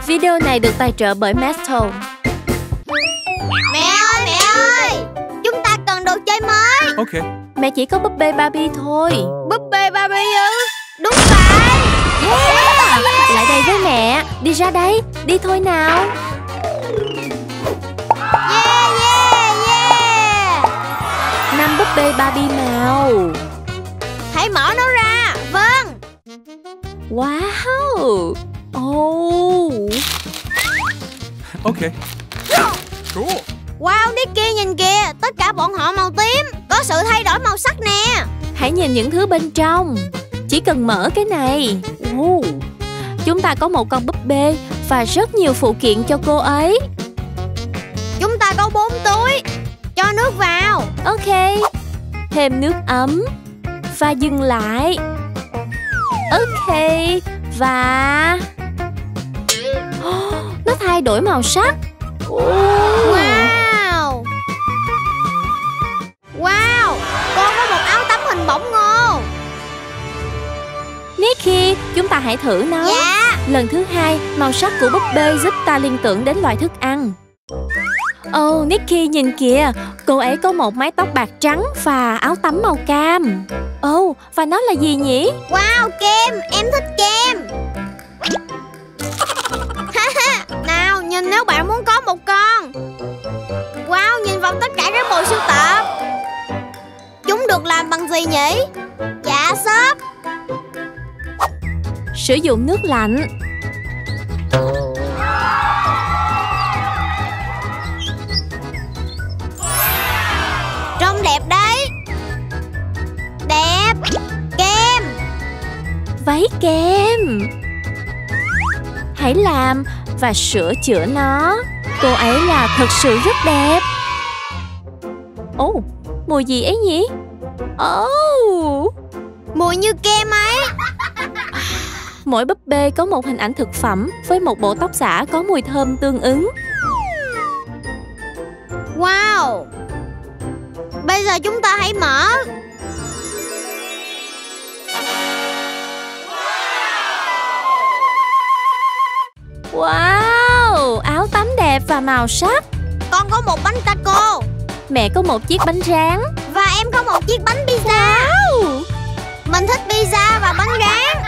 Video này được tài trợ bởi Metal. Mẹ ơi, chúng ta cần đồ chơi mới. Ok. Mẹ chỉ có búp bê Barbie thôi. Búp bê Barbie ư? Đúng vậy. Yeah. Lại đây với mẹ. Đi ra đây. Đi thôi nào. Yeah. 5 búp bê Barbie màu. Hãy mở nó ra. Vâng. Wow. Oh. Ok. Cool. Wow, Nicky nhìn kìa. Tất cả bọn họ màu tím. Có sự thay đổi màu sắc nè. Hãy nhìn những thứ bên trong. Chỉ cần mở cái này. Chúng ta có một con búp bê và rất nhiều phụ kiện cho cô ấy. Chúng ta có 4 túi. Cho nước vào. Ok. Thêm nước ấm. Và dừng lại. Ok. Và nó thay đổi màu sắc. Wow. Wow, con có một áo tắm hình bổng ngô. Nicky, chúng ta hãy thử nó. Dạ. Lần thứ 2, màu sắc của búp bê giúp ta liên tưởng đến loại thức ăn. Oh, Nicky nhìn kìa. Cô ấy có một mái tóc bạc trắng và áo tắm màu cam. Oh, và nó là gì nhỉ? Wow, kem, em thích kem. Nào, nhìn nếu bạn muốn có một con. Wow, nhìn vào tất cả các bộ sưu tập. Chúng được làm bằng gì nhỉ? Dạ, xốp. Sử dụng nước lạnh. Trông đẹp đấy. Đẹp. Kem. Váy kem. Hãy làm và sửa chữa nó. Cô ấy là thật sự rất đẹp. Ồ, mùi gì ấy nhỉ? Mùi như kem ấy. Mỗi búp bê có một hình ảnh thực phẩm với một bộ tóc xả có mùi thơm tương ứng. Wow. Bây giờ chúng ta hãy mở. Wow, áo tắm đẹp và màu sắc. Con có một bánh taco. Mẹ có một chiếc bánh rán. Và em có một chiếc bánh pizza. Wow. Mình thích pizza và bánh rán.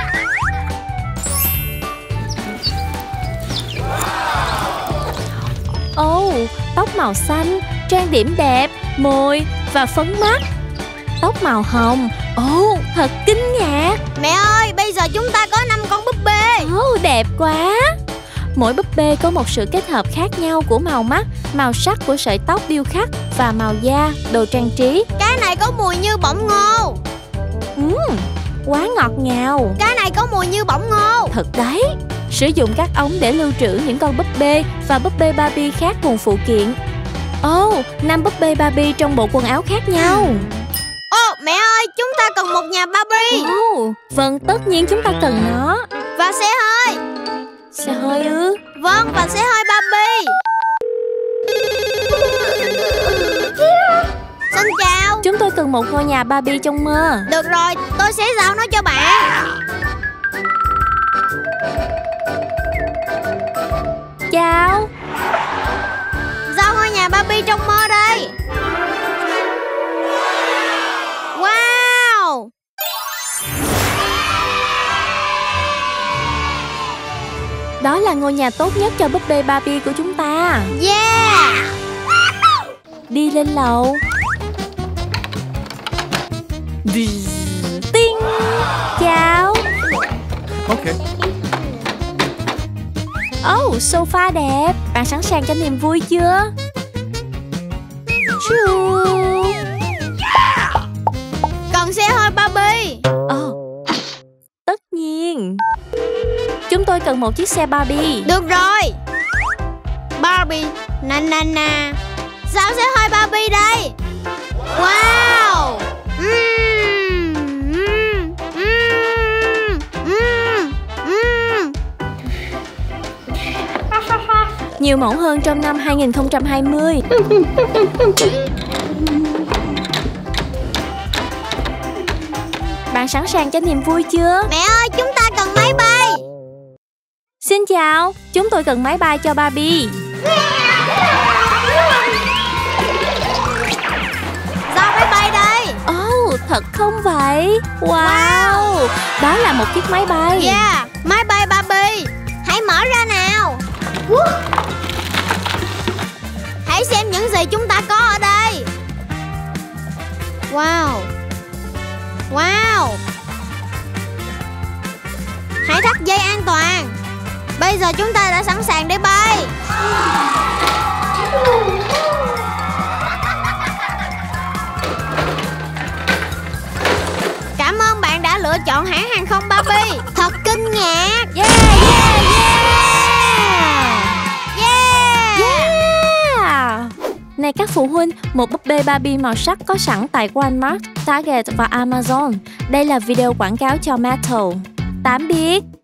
Tóc màu xanh, trang điểm đẹp, môi và phấn mắt. Tóc màu hồng. Thật kinh ngạc. Mẹ ơi, bây giờ chúng ta có 5 con búp bê. Đẹp quá. Mỗi búp bê có một sự kết hợp khác nhau của màu mắt, màu sắc của sợi tóc điêu khắc và màu da, đồ trang trí. Cái này có mùi như bỏng ngô. Quá ngọt ngào. Cái này có mùi như bỏng ngô. Thật đấy. Sử dụng các ống để lưu trữ những con búp bê và búp bê Barbie khác cùng phụ kiện. 5 búp bê Barbie trong bộ quần áo khác nhau. Mẹ ơi, chúng ta cần một nhà Barbie. Vâng, tất nhiên chúng ta cần nó. Và xe hơi. Xe hơi ư? Vâng, và xe hơi Barbie. Xin chào. Chúng tôi cần một ngôi nhà Barbie trong mơ. Được rồi, tôi sẽ giao nó cho bạn. Chào. Giao ngôi nhà Barbie trong mơ đây. Wow. Đó là ngôi nhà tốt nhất cho búp bê Barbie của chúng ta. Yeah. Đi lên lầu. Tinh. Chào. Ok. Sofa đẹp. Bạn sẵn sàng cho niềm vui chưa? Cần xe hơi Barbie. Tất nhiên. Chúng tôi cần một chiếc xe Barbie. Được rồi. Barbie. Na. Sao xe hơi Barbie đây? Wow. Nhiều mẫu hơn trong năm 2020. Bạn sẵn sàng cho niềm vui chưa? Mẹ ơi, chúng ta cần máy bay. Xin chào, chúng tôi cần máy bay cho Barbie. Do máy bay đây. Oh, thật không vậy? Wow, đó là một chiếc máy bay. Yeah, máy bay Barbie. Hãy mở ra nào. Hãy xem những gì chúng ta có ở đây. Wow. Wow. Hãy thắt dây an toàn. Bây giờ chúng ta đã sẵn sàng để bay. Cảm ơn bạn đã lựa chọn hãng hàng không Barbie. Thật kinh ngạc. Yeah, yeah, yeah. Yeah. Này các phụ huynh, một búp bê Barbie màu sắc có sẵn tại Walmart, Target và Amazon. Đây là video quảng cáo cho Mattel. Tạm biệt.